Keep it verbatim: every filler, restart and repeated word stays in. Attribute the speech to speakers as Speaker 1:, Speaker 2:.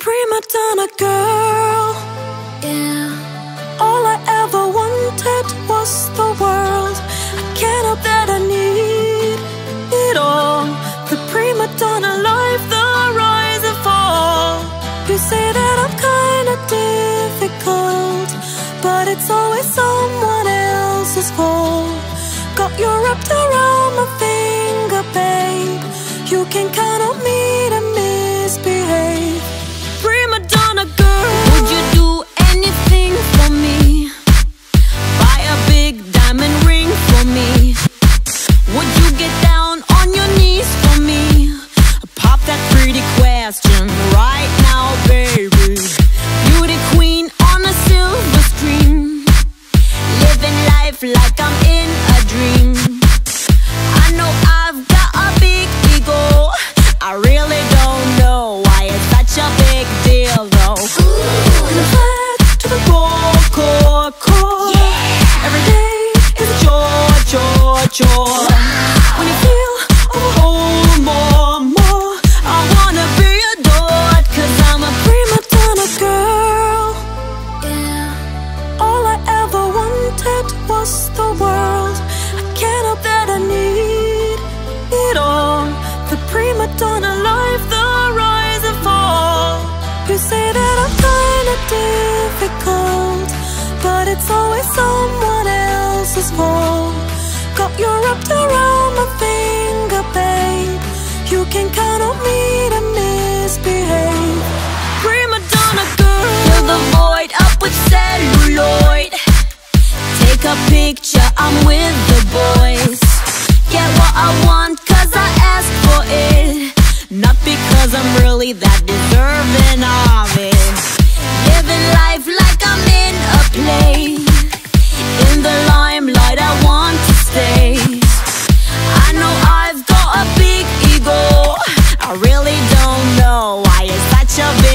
Speaker 1: prima donna girl. Yeah. All I ever wanted was the world. I can't help that I need it all. The prima donna life, the rise and fall. You say that I'm kinda difficult, but it's always someone else's fault. Got you wrapped around my finger, babe. You can count on me to misbehave. Prima donna girl,
Speaker 2: would you do anything for me? Buy a big diamond ring for me? Would you get down on your knees for me? Pop that pretty question right now, baby. Beauty queen on a silver screen, living life like I'm in a dream. I know I've got a big ego, I really don't know why it's such a big deal though.
Speaker 1: Ooh, and I'm flat to the core, core, core. Yeah. Every day is a chore, chore, chore. When you feel a whole more, more, I wanna be adored, cause I'm a prima donna girl. Yeah. All I ever wanted was the world. I can't help that I need it all. The prima donna life, the rise and fall. You say that I'm kinda difficult, but it's always someone else's fault. Got you wrapped around my finger, babe. You can count on me to misbehave. Prima donna girl,
Speaker 2: fill the void up with celluloid. Take a picture, I'm with the boys. Get what I want cause I asked for it, not because I'm really that deserving of it. Living life like I'm in a play, in the limelight I want to stay. I know I've got a big ego, I really don't know why it's such a big